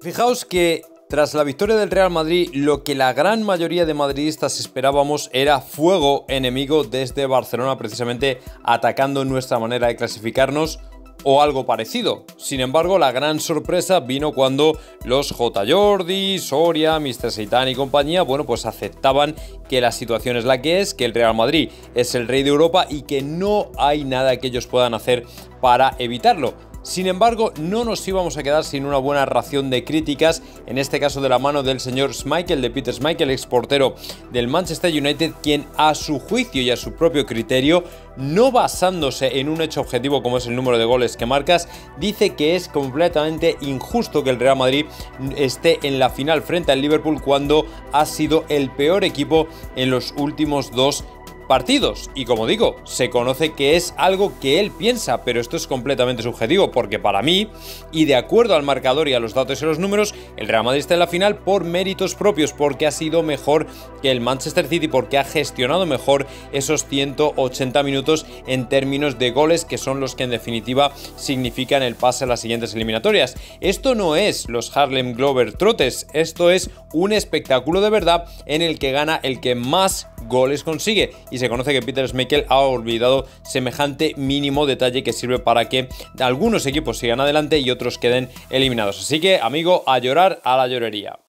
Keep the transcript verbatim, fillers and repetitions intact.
Fijaos que tras la victoria del Real Madrid, lo que la gran mayoría de madridistas esperábamos era fuego enemigo desde Barcelona, precisamente atacando nuestra manera de clasificarnos o algo parecido. Sin embargo, la gran sorpresa vino cuando los J. Jordi, Soria, míster Seitán y compañía, bueno, pues aceptaban que la situación es la que es, que el Real Madrid es el rey de Europa y que no hay nada que ellos puedan hacer para evitarlo. Sin embargo, no nos íbamos a quedar sin una buena ración de críticas, en este caso de la mano del señor Schmeichel, de Peter Schmeichel, exportero del Manchester United, quien a su juicio y a su propio criterio, no basándose en un hecho objetivo como es el número de goles que marcas, dice que es completamente injusto que el Real Madrid esté en la final frente al Liverpool cuando ha sido el peor equipo en los últimos dos partidos. Y como digo, se conoce que es algo que él piensa, pero esto es completamente subjetivo, porque para mí, y de acuerdo al marcador y a los datos y los números, el Real Madrid está en la final por méritos propios, porque ha sido mejor que el Manchester City, porque ha gestionado mejor esos ciento ochenta minutos en términos de goles, que son los que en definitiva significan el pase a las siguientes eliminatorias. Esto no es los Harlem Globetrotters, esto es un espectáculo de verdad en el que gana el que más goles consigue, y se conoce que Peter Schmeichel ha olvidado semejante mínimo detalle que sirve para que algunos equipos sigan adelante y otros queden eliminados. Así que, amigo, a llorar a la llorería.